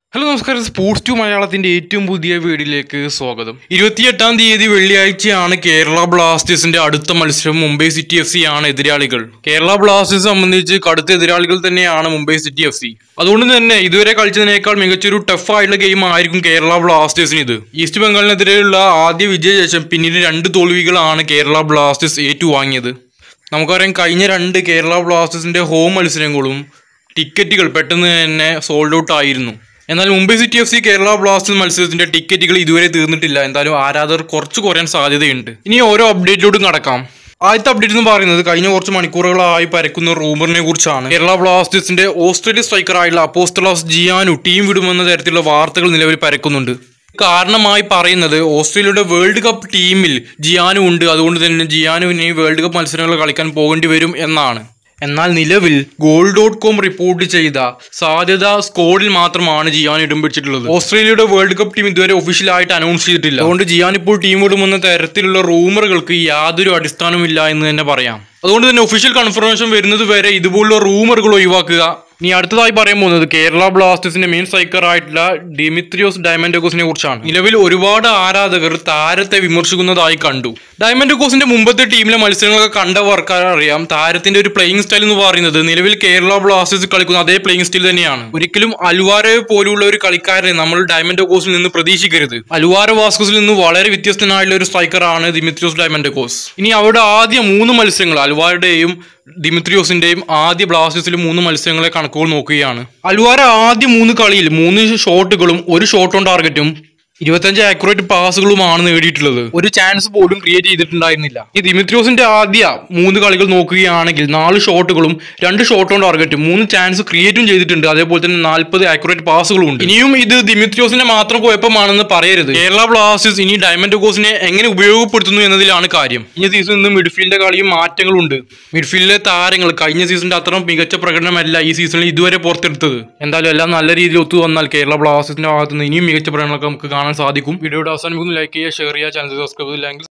Hello നമസ്കാരം, sports to മലയാളത്തിന്റെ ഏറ്റവും പുതിയ വീഡിയോയിലേക്ക് സ്വാഗതം. 28-ാം തീയതി വെള്ളിയാഴ്ചയാണ് കേരള ബ്ലാസ്റ്റേഴ്സിന്റെ അടുത്ത മത്സരം. മുംബൈ സിറ്റി FC ആണ് എതിരാളികൾ. കേരള ബ്ലാസ്റ്റേഴ്സ് സംബന്ധിച്ച് കടുത്ത എതിരാളികൾ തന്നെയാണ് മുംബൈ സിറ്റി FC. അതുകൊണ്ട് തന്നെ ഇതുവരെ കളിച്ചതിനേക്കാൾ മികച്ചൊരു ടഫ് ആയിട്ടുള്ള ഗെയിം ആയിരിക്കും കേരള ബ്ലാസ്റ്റേഴ്സിന് ഇത്. ഈസ്റ്റ് ബംഗാളിനെതിരെയുള്ള ആദ്യ വിജയശേഷം പിന്നീട് 2 തോൽവികളാണ് കേരള ബ്ലാസ്റ്റേഴ്സ് ഏറ്റുവാങ്ങിയത്. നമുക്കറിയാം, കഴിഞ്ഞ 2 കേരള ബ്ലാസ്റ്റേഴ്സിന്റെ ഹോം മത്സരങ്ങളും ടിക്കറ്റുകൾ പെട്ടെന്ന് തന്നെ സോൾഡ് ഔട്ട് ആയിരുന്നു. എന്നാൽ Mumbai city FC Kerala Blasters മത്സരത്തിന്റെ ടിക്കറ്റുകൾ ഇതുവരെ തീർന്നിട്ടില്ല. എന്തായാലും ആരാധകർ കുറച്ച് കുറയാൻ സാധ്യതയുണ്ട്. ഇനി ഓരോ അപ്ഡേറ്റിലോട്ടും കടക്കാം. ആദ്യത്തെ അപ്ഡേറ്റ് എന്ന് പറയുന്നത് കഴിഞ്ഞ കുറച്ച് മണിക്കൂറുകളായി പരക്കുന്ന റൂമറിനെ കുറിച്ചാണ്. കേരള ബ്ലാസ്റ്റേഴ്സിന്റെ ഓസ്ട്രേലിയൻ സ്ട്രൈക്കറായുള്ള അപ്പോസ്റ്റലോസ് ജിയാനു ടീം വിടുമെന്ന തരത്തിലുള്ള വാർത്തകൾ നിലവിൽ പരക്കുന്നുണ്ട്. കാരണമായി പറയുന്നത് ഓസ്ട്രേലിയയുടെ വേൾഡ് കപ്പ് ടീമിൽ ജിയാനു ഉണ്ട്, അതുകൊണ്ട് തന്നെ ജിയാനുവിന് വേൾഡ് കപ്പ് മത്സരങ്ങൾ കളിക്കാൻ പോകേണ്ടി വരും എന്നാണ്. എന്നാൽ നിലവിൽ goal.com റിപ്പോർട്ട് ചെയ്ത സാധ്യത സ്ക്വാഡിൽ മാത്രമാണ് ജിയാൻ ഇടം പിടിച്ചിട്ടുള്ളത്. ഓസ്ട്രേലിയയുടെ വേൾഡ് കപ്പ് ടീം ഇതുവരെ ഒഫീഷ്യലായിട്ട് അനൗൺസ് ചെയ്തിട്ടില്ല. അതുകൊണ്ട് ജിയാൻ ഇപ്പോൾ ടീം വിടുമെന്ന തരത്തിലുള്ള റൂമറുകൾക്ക് യാതൊരു അടിസ്ഥാനമില്ല എന്ന് തന്നെ പറയാം. അതുകൊണ്ട് തന്നെ ഒഫീഷ്യൽ കൺഫർമേഷൻ വരുന്നത് വരെ ഇതുപോലുള്ള റൂമറുകൾ ഒഴിവാക്കുക. ഇനി അടുത്തതായി പറയാൻ പോകുന്നത് കേരള ബ്ലാസ്റ്റേഴ്സിന്റെ മെയിൻ സ്ട്രൈക്കർ ആയിട്ടുള്ള ഡിമിത്രിയോസ് ഡയമൻഡോക്കോസിനെ കുറിച്ചാണ്. നിലവിൽ ഒരുപാട് ആരാധകർ താരത്തെ വിമർശിക്കുന്നതായി കണ്ടു. ഡയമൻഡോക്കോസിന്റെ മുമ്പത്തെ ടീമിലെ മത്സരങ്ങളൊക്കെ കണ്ടവർക്ക് അറിയാം, താരത്തിന്റെ ഒരു പ്ലേയിങ് സ്റ്റൈൽ എന്ന് പറയുന്നത് നിലവിൽ കേരള ബ്ലാസ്റ്റേഴ്സ് കളിക്കുന്ന അതേ പ്ലേയിങ് സ്റ്റൈൽ തന്നെയാണ്. ഒരിക്കലും അൽവാരോ പോലുള്ള ഒരു കളിക്കാരനെ നമ്മൾ ഡയമൻഡോക്കോസിൽ നിന്ന് പ്രതീക്ഷിക്കരുത്. അൽവാരോ വാസ്കോസിൽ നിന്ന് വളരെ വ്യത്യസ്തനായുള്ള ഒരു സ്ട്രൈക്കറാണ് ദിമിത്രിയോസ് ഡയമൻഡോക്കോസ്. ഇനി അവരുടെ ആദ്യ 3 മത്സരങ്ങൾ അൽവാരുടെയും ദിമിത്രിയോസിന്റെയും ആദ്യ ബ്ലാസ്റ്റേഴ്സിലെ 3 മത്സരങ്ങളെ കണക്കുകൾ നോക്കുകയാണ്. അൽവാര ആദ്യ 3 കളിയിൽ 3 ഷോട്ടുകളും 1 ഷോട്ട് ഓൺ ടാർഗറ്റും 25 ആക്യുറേറ്റ് പാസുകളുമാണ് നേടിയിട്ടുള്ളത്. ഒരു ചാൻസ് പോലും ക്രിയേറ്റ് ചെയ്തിട്ടുണ്ടായിരുന്നില്ല. ഈ ദിമിത്രിയോസിന്റെ ആദ്യ 3 കളികൾ നോക്കുകയാണെങ്കിൽ 4 ഷോട്ടുകളും 2 ഷോട്ട് ഓൺ ടാർഗറ്റും 3 ചാൻസ് ക്രിയേറ്റും ചെയ്തിട്ടുണ്ട്. അതേപോലെ തന്നെ 40 ആക്യുറേറ്റ് പാസുകളും ഉണ്ട്. ഇനിയും ഇത് ദിമിത്രിയോസിന്റെ മാത്രം കുഴപ്പമാണെന്ന് പറയരുത്. കേരള ബ്ലാസ്റ്റേഴ്സ് ഇനി ഡയമൻഡോക്കോസിനെ എങ്ങനെ ഉപയോഗപ്പെടുത്തുന്നു എന്നതിലാണ് കാര്യം. ഈ സീസണിൽ നിന്ന് മിഡ്ഫീൽഡിന്റെ കളിയും മാറ്റങ്ങളുണ്ട്. മിഡ്ഫീൽഡിലെ താരങ്ങൾ കഴിഞ്ഞ സീസണിന്റെ അത്ര മികച്ച പ്രകടനമല്ല ഈ സീസണിൽ ഇതുവരെ പുറത്തെടുത്തത്. എന്തായാലും എല്ലാം നല്ല രീതിയിൽ ഒത്തു വന്നാൽ കേരള ബ്ലാസ്റ്റേഴ്സിന്റെ ഭാഗത്തുനിന്ന് ഇനിയും മികച്ച പ്രകടനങ്ങളൊക്കെ നമുക്ക് കാണാൻ സാധിക്കും. വീഡിയോയുടെ അവസാനിപ്പിക്കുന്നു. ലൈക്ക് ചെയ്യുക, ഷെയർ ചെയ്യുക, ചാനൽ സബ്സ്ക്രൈബ് ചെയ്തില്ലെങ്കിൽ